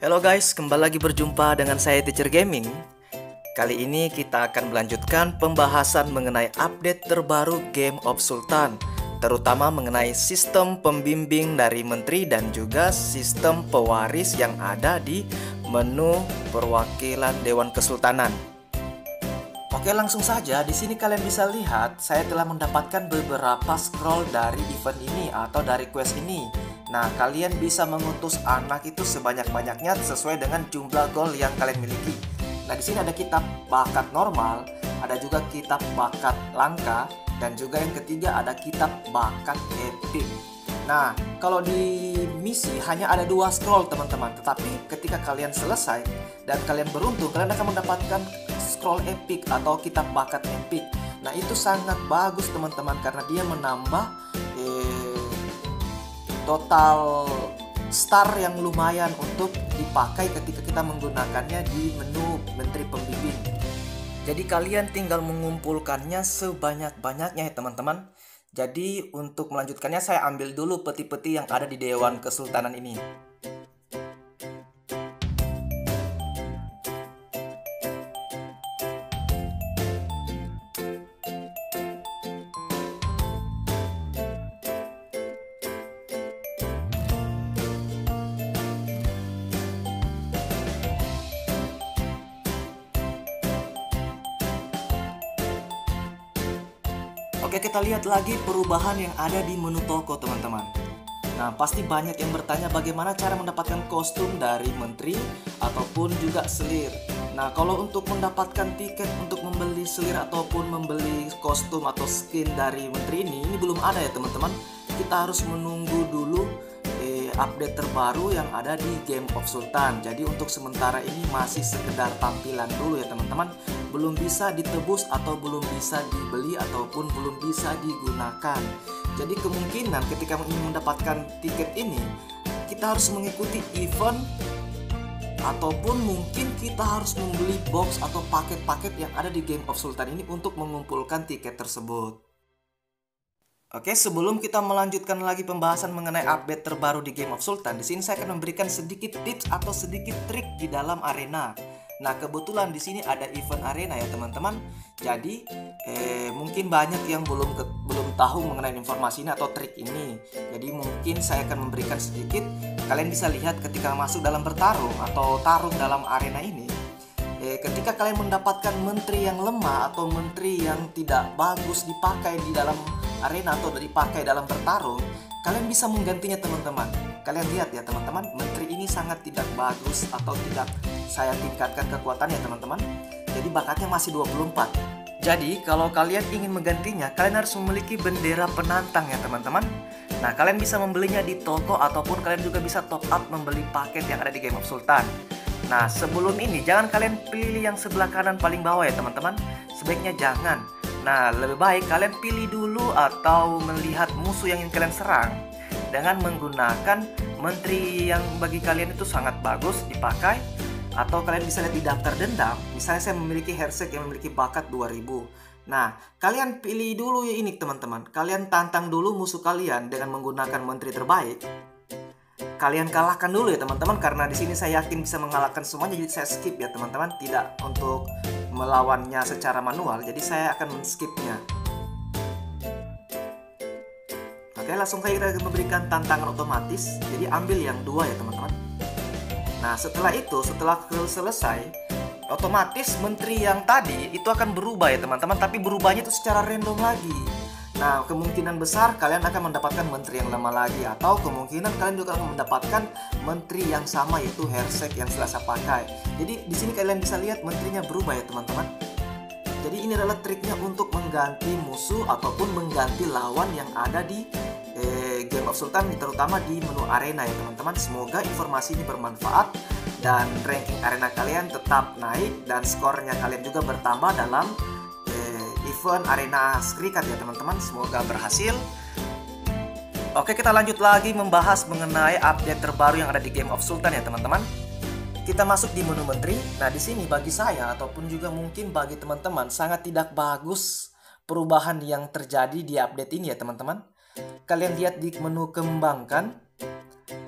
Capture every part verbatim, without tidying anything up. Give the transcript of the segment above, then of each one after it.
Halo guys, kembali lagi berjumpa dengan saya Teacher Gaming. Kali ini kita akan melanjutkan pembahasan mengenai update terbaru Game of Sultan, terutama mengenai sistem pembimbing dari menteri dan juga sistem pewaris yang ada di menu perwakilan Dewan Kesultanan. Oke, langsung saja. Di sini kalian bisa lihat saya telah mendapatkan beberapa scroll dari event ini atau dari quest ini. Nah, kalian bisa mengutus anak itu sebanyak-banyaknya sesuai dengan jumlah gold yang kalian miliki. Nah, di sini ada kitab bakat normal, ada juga kitab bakat langka, dan juga yang ketiga ada kitab bakat epic. Nah, kalau di misi hanya ada dua scroll teman-teman, tetapi ketika kalian selesai dan kalian beruntung, kalian akan mendapatkan scroll epic atau kitab bakat epic. Nah, itu sangat bagus teman-teman karena dia menambah eh, total star yang lumayan untuk dipakai ketika kita menggunakannya di menu menteri pembimbing. Jadi kalian tinggal mengumpulkannya sebanyak-banyaknya ya teman-teman. Jadi untuk melanjutkannya saya ambil dulu peti-peti yang ada di Dewan Kesultanan ini. Oke, kita lihat lagi perubahan yang ada di menu toko teman-teman. Nah, pasti banyak yang bertanya bagaimana cara mendapatkan kostum dari menteri ataupun juga selir. Nah, kalau untuk mendapatkan tiket untuk membeli selir ataupun membeli kostum atau skin dari menteri ini, ini belum ada ya teman-teman. Kita harus menunggu dulu eh, update terbaru yang ada di Game of Sultan. Jadi untuk sementara ini masih sekedar tampilan dulu ya teman-teman. Belum bisa ditebus atau belum bisa dibeli ataupun belum bisa digunakan. Jadi kemungkinan ketika ingin mendapatkan tiket ini kita harus mengikuti event ataupun mungkin kita harus membeli box atau paket-paket yang ada di Game of Sultan ini untuk mengumpulkan tiket tersebut. Oke, sebelum kita melanjutkan lagi pembahasan mengenai update terbaru di Game of Sultan, di sini saya akan memberikan sedikit tips atau sedikit trik di dalam arena. Nah, kebetulan di sini ada event arena ya teman-teman. Jadi eh, mungkin banyak yang belum ke, belum tahu mengenai informasi ini atau trik ini. Jadi mungkin saya akan memberikan sedikit. Kalian bisa lihat ketika masuk dalam bertarung atau tarung dalam arena ini. Eh, ketika kalian mendapatkan menteri yang lemah atau menteri yang tidak bagus dipakai di dalam arena atau dipakai dalam bertarung, kalian bisa menggantinya teman-teman. Kalian lihat ya teman-teman, menteri ini sangat tidak bagus atau tidak saya tingkatkan kekuatannya teman-teman. Jadi bakatnya masih dua puluh empat. Jadi kalau kalian ingin menggantinya, kalian harus memiliki bendera penantang ya teman-teman. Nah, kalian bisa membelinya di toko ataupun kalian juga bisa top up membeli paket yang ada di Game of Sultan. Nah, sebelum ini jangan kalian pilih yang sebelah kanan paling bawah ya teman-teman. Sebaiknya jangan. Nah, lebih baik kalian pilih dulu atau melihat musuh yang ingin kalian serang dengan menggunakan menteri yang bagi kalian itu sangat bagus dipakai. Atau kalian bisa lihat di daftar dendam. Misalnya saya memiliki Hersek yang memiliki bakat dua ribu. Nah, kalian pilih dulu ya ini teman-teman. Kalian tantang dulu musuh kalian dengan menggunakan menteri terbaik. Kalian kalahkan dulu ya teman-teman, karena di sini saya yakin bisa mengalahkan semuanya. Jadi saya skip ya teman-teman, tidak untuk melawannya secara manual. Jadi saya akan men-skipnya. Oke, langsung saja kita memberikan tantangan otomatis. Jadi ambil yang dua ya teman-teman. Nah, setelah itu, setelah selesai, otomatis menteri yang tadi itu akan berubah ya teman-teman. Tapi berubahnya itu secara random lagi. Nah, kemungkinan besar kalian akan mendapatkan menteri yang lama lagi, atau kemungkinan kalian juga akan mendapatkan menteri yang sama, yaitu Hersek yang sudah saya pakai. Jadi di sini kalian bisa lihat menterinya berubah ya teman-teman. Jadi ini adalah triknya untuk mengganti musuh ataupun mengganti lawan yang ada di eh, Game of Sultan, terutama di menu arena ya teman-teman. Semoga informasi ini bermanfaat dan ranking arena kalian tetap naik dan skornya kalian juga bertambah dalam event arena serikat ya teman-teman. Semoga berhasil. Oke, kita lanjut lagi membahas mengenai update terbaru yang ada di Game of Sultan ya teman-teman. Kita masuk di menu menteri. Nah, di sini bagi saya ataupun juga mungkin bagi teman-teman sangat tidak bagus perubahan yang terjadi di update ini ya teman-teman. Kalian lihat di menu kembangkan.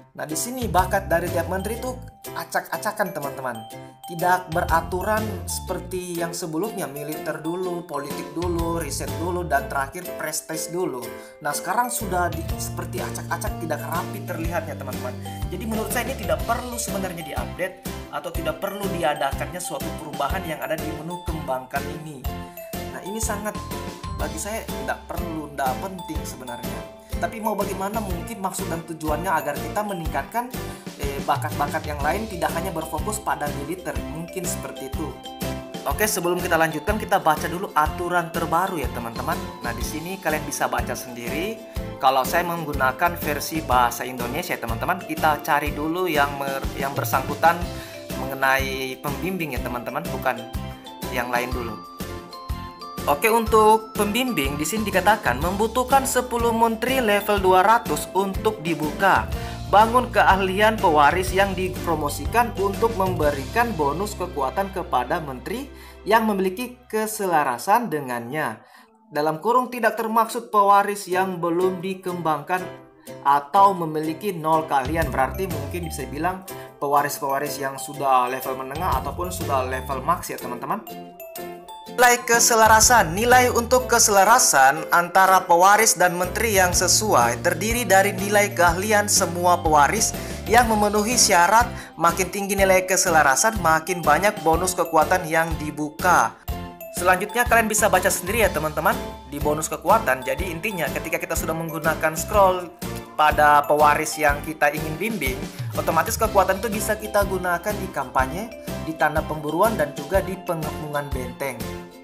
Nah, di sini bakat dari tiap menteri itu acak-acakan teman-teman. Tidak beraturan seperti yang sebelumnya, militer dulu, politik dulu, riset dulu, dan terakhir prestis dulu. Nah, sekarang sudah di, seperti acak-acak, tidak rapi terlihatnya teman-teman. Jadi menurut saya ini tidak perlu sebenarnya diupdate atau tidak perlu diadakannya suatu perubahan yang ada di menu kembangkan ini. Nah, ini sangat bagi saya tidak perlu, tidak penting sebenarnya. Tapi mau bagaimana, mungkin maksud dan tujuannya agar kita meningkatkan eh, bakat-bakat yang lain, tidak hanya berfokus pada militer, mungkin seperti itu. Oke, sebelum kita lanjutkan, kita baca dulu aturan terbaru ya teman-teman. Nah, di sini kalian bisa baca sendiri. Kalau saya menggunakan versi bahasa Indonesia ya teman-teman, kita cari dulu yang mer yang bersangkutan mengenai pembimbing ya teman-teman, bukan yang lain dulu. Oke, untuk pembimbing di sini dikatakan membutuhkan sepuluh menteri level dua ratus untuk dibuka. Bangun keahlian pewaris yang dipromosikan untuk memberikan bonus kekuatan kepada menteri yang memiliki keselarasan dengannya. Dalam kurung tidak termaksud pewaris yang belum dikembangkan atau memiliki nol keahlian. Berarti mungkin bisa bilang pewaris-pewaris yang sudah level menengah ataupun sudah level max ya teman-teman. Nilai keselarasan. Nilai untuk keselarasan antara pewaris dan menteri yang sesuai terdiri dari nilai keahlian semua pewaris yang memenuhi syarat. Makin tinggi nilai keselarasan, makin banyak bonus kekuatan yang dibuka. Selanjutnya kalian bisa baca sendiri ya teman-teman di bonus kekuatan. Jadi intinya ketika kita sudah menggunakan scroll pada pewaris yang kita ingin bimbing, otomatis kekuatan itu bisa kita gunakan di kampanye, di tanda pemburuan, dan juga di pengepungan benteng.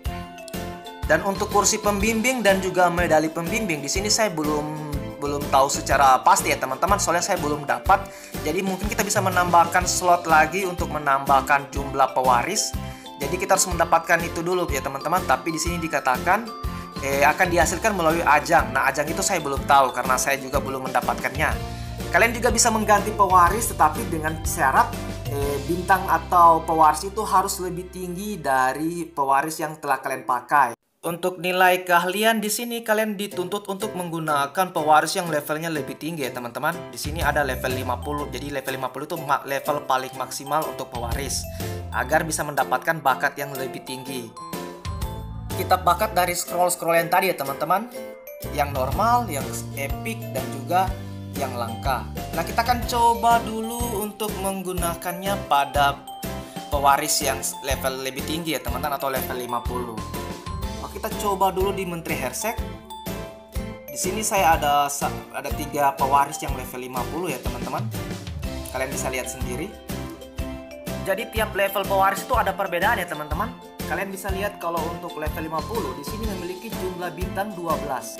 Dan untuk kursi pembimbing dan juga medali pembimbing di sini saya belum belum tahu secara pasti ya teman-teman, soalnya saya belum dapat. Jadi mungkin kita bisa menambahkan slot lagi untuk menambahkan jumlah pewaris. Jadi kita harus mendapatkan itu dulu ya teman-teman. Tapi di sini dikatakan eh, akan dihasilkan melalui ajang. Nah, ajang itu saya belum tahu karena saya juga belum mendapatkannya. Kalian juga bisa mengganti pewaris, tetapi dengan syarat eh, bintang atau pewaris itu harus lebih tinggi dari pewaris yang telah kalian pakai. Untuk nilai keahlian di sini kalian dituntut untuk menggunakan pewaris yang levelnya lebih tinggi ya teman-teman. Di sini ada level lima puluh. Jadi level lima puluh itu level paling maksimal untuk pewaris agar bisa mendapatkan bakat yang lebih tinggi. Kita bakat dari scroll-scroll yang tadi ya teman-teman. Yang normal, yang epic, dan juga yang langka. Nah, kita akan coba dulu untuk menggunakannya pada pewaris yang level lebih tinggi ya teman-teman, atau level lima puluh. Kita coba dulu di Menteri Hersek. Di sini saya ada ada tiga pewaris yang level lima puluh ya teman-teman. Kalian bisa lihat sendiri. Jadi tiap level pewaris itu ada perbedaan ya teman-teman. Kalian bisa lihat kalau untuk level lima puluh di sini memiliki jumlah bintang dua belas.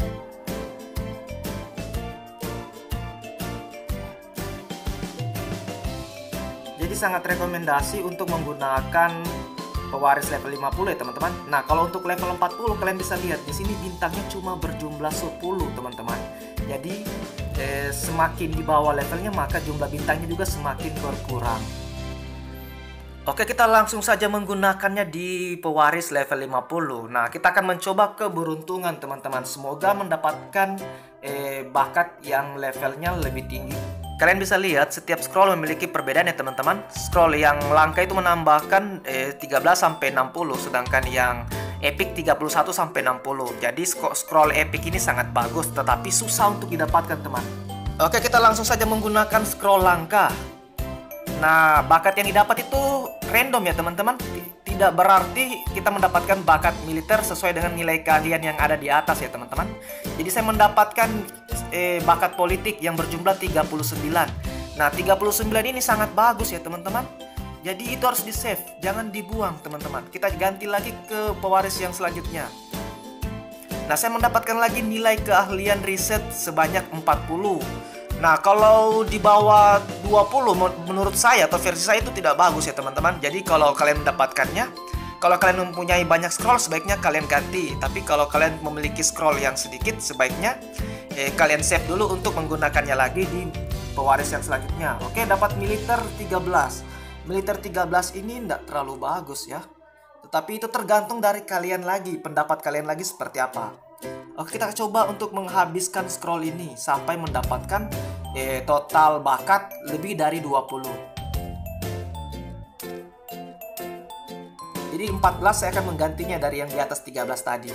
Jadi sangat rekomendasi untuk menggunakan pewaris level lima puluh ya teman-teman. Nah, kalau untuk level empat puluh kalian bisa lihat di sini bintangnya cuma berjumlah sepuluh teman-teman. Jadi eh, semakin di bawah levelnya maka jumlah bintangnya juga semakin berkurang. Oke, kita langsung saja menggunakannya di pewaris level lima puluh. Nah, kita akan mencoba keberuntungan teman-teman. Semoga mendapatkan eh, bakat yang levelnya lebih tinggi. Kalian bisa lihat setiap scroll memiliki perbedaan ya teman-teman. Scroll yang langka itu menambahkan eh, tiga belas sampai enam puluh, sedangkan yang epic tiga puluh satu sampai enam puluh. Jadi scroll epic ini sangat bagus tetapi susah untuk didapatkan teman. Oke, kita langsung saja menggunakan scroll langka. Nah, bakat yang didapat itu random ya teman-teman. Tidak berarti kita mendapatkan bakat militer sesuai dengan nilai keahlian yang ada di atas ya teman-teman. Jadi saya mendapatkan eh, bakat politik yang berjumlah tiga puluh sembilan. Nah, tiga puluh sembilan ini sangat bagus ya teman-teman. Jadi itu harus di save, jangan dibuang teman-teman. Kita ganti lagi ke pewaris yang selanjutnya. Nah, saya mendapatkan lagi nilai keahlian riset sebanyak empat puluh. Nah, kalau di bawah dua puluh menurut saya atau versi saya itu tidak bagus ya teman-teman. Jadi kalau kalian mendapatkannya, kalau kalian mempunyai banyak scroll sebaiknya kalian ganti. Tapi kalau kalian memiliki scroll yang sedikit sebaiknya eh, kalian save dulu untuk menggunakannya lagi di pewaris yang selanjutnya. Oke, dapat militer tiga belas. Militer tiga belas ini tidak terlalu bagus ya. Tetapi itu tergantung dari kalian lagi, pendapat kalian lagi seperti apa. Oke, kita coba untuk menghabiskan scroll ini sampai mendapatkan eh, total bakat lebih dari dua puluh. Jadi empat belas saya akan menggantinya dari yang di atas tiga belas tadi.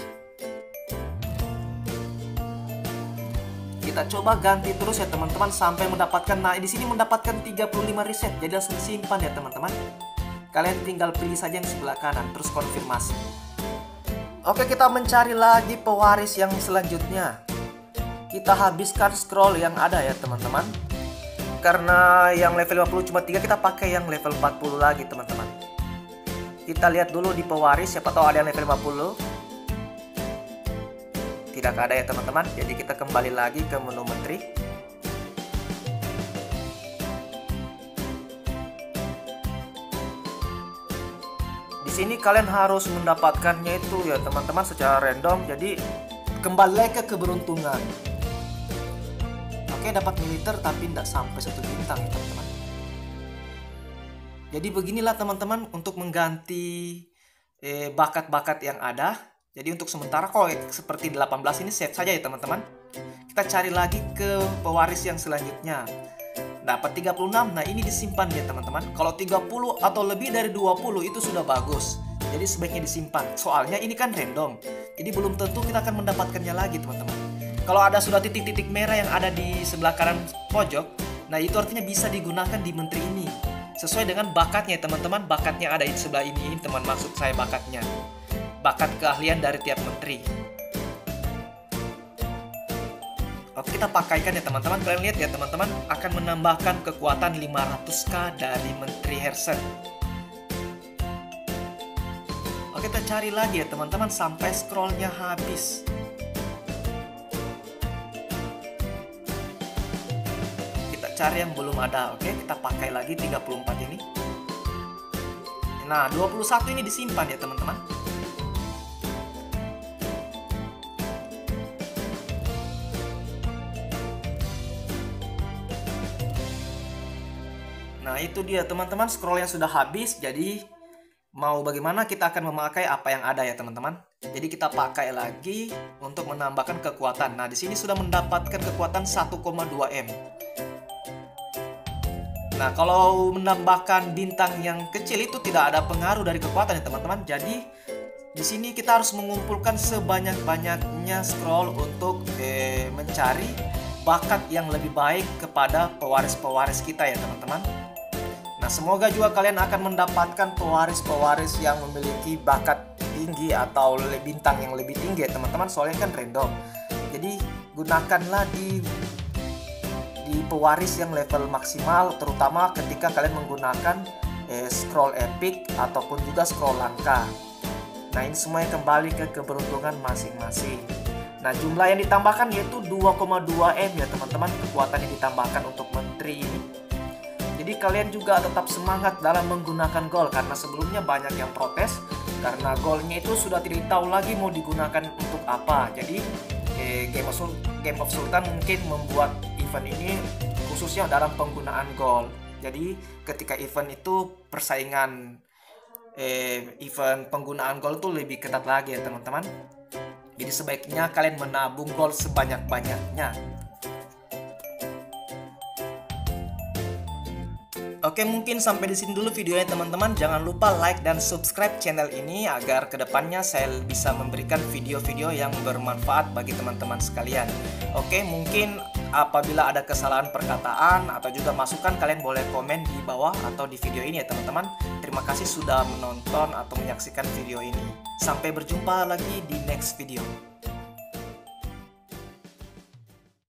Kita coba ganti terus ya teman-teman sampai mendapatkan, nah di sini mendapatkan tiga puluh lima reset. Jadi langsung simpan ya teman-teman. Kalian tinggal pilih saja yang sebelah kanan terus konfirmasi. Oke, kita mencari lagi pewaris yang selanjutnya. Kita habiskan scroll yang ada ya teman-teman. Karena yang level lima puluh cuma tiga, kita pakai yang level empat puluh lagi teman-teman. Kita lihat dulu di pewaris, siapa tahu ada yang level lima puluh. Tidak ada ya teman-teman. Jadi kita kembali lagi ke menu menteri. Di sini kalian harus mendapatkannya itu ya teman-teman secara random. Jadi kembali lagi ke keberuntungan. Oke, dapat militer tapi tidak sampai satu bintang ya teman-teman. Jadi beginilah teman-teman untuk mengganti eh, bakat-bakat yang ada. Jadi untuk sementara kok seperti delapan belas ini save saja ya teman-teman. Kita cari lagi ke pewaris yang selanjutnya. Dapat tiga puluh enam. Nah, ini disimpan ya teman-teman. Kalau tiga puluh atau lebih dari dua puluh itu sudah bagus. Jadi sebaiknya disimpan. Soalnya ini kan random. Jadi belum tentu kita akan mendapatkannya lagi teman-teman. Kalau ada sudah titik-titik merah yang ada di sebelah kanan pojok, nah itu artinya bisa digunakan di menteri ini. Sesuai dengan bakatnya teman-teman. Bakatnya ada di sebelah ini, teman, maksud saya bakatnya. Bakat keahlian dari tiap menteri. Oke, kita pakaikan ya teman-teman. Kalian lihat ya teman-teman, akan menambahkan kekuatan lima ratus K dari menteri Hersen. Oke, kita cari lagi ya teman-teman sampai scrollnya habis. Kita cari yang belum ada. Oke, kita pakai lagi tiga puluh empat ini. Nah, dua puluh satu ini disimpan ya teman-teman. Nah, itu dia teman-teman, scrollnya sudah habis. Jadi mau bagaimana kita akan memakai apa yang ada ya teman-teman. Jadi kita pakai lagi untuk menambahkan kekuatan. Nah, di sini sudah mendapatkan kekuatan satu koma dua M. Nah, kalau menambahkan bintang yang kecil itu tidak ada pengaruh dari kekuatan ya teman-teman. Jadi di sini kita harus mengumpulkan sebanyak-banyaknya scroll untuk eh, mencari bakat yang lebih baik kepada pewaris-pewaris kita ya teman-teman. Nah, semoga juga kalian akan mendapatkan pewaris-pewaris yang memiliki bakat tinggi atau bintang yang lebih tinggi ya teman-teman. Soalnya kan random. Jadi gunakanlah di di pewaris yang level maksimal, terutama ketika kalian menggunakan eh, scroll epic ataupun juga scroll langka. Nah, ini semuanya kembali ke keberuntungan masing-masing. Nah, jumlah yang ditambahkan yaitu dua koma dua M ya teman-teman, kekuatan yang ditambahkan untuk menteri ini. Jadi kalian juga tetap semangat dalam menggunakan gol, karena sebelumnya banyak yang protes karena golnya itu sudah tidak tahu lagi mau digunakan untuk apa. Jadi eh, Game of Sul- Game of Sultan mungkin membuat event ini khususnya dalam penggunaan gol. Jadi ketika event itu persaingan eh, event penggunaan gol itu lebih ketat lagi ya teman-teman. Jadi sebaiknya kalian menabung gol sebanyak-banyaknya. Oke, mungkin sampai di sini dulu videonya teman-teman. Jangan lupa like dan subscribe channel ini agar kedepannya saya bisa memberikan video-video yang bermanfaat bagi teman-teman sekalian. Oke, mungkin apabila ada kesalahan perkataan atau juga masukan, kalian boleh komen di bawah atau di video ini ya teman-teman. Terima kasih sudah menonton atau menyaksikan video ini. Sampai berjumpa lagi di next video.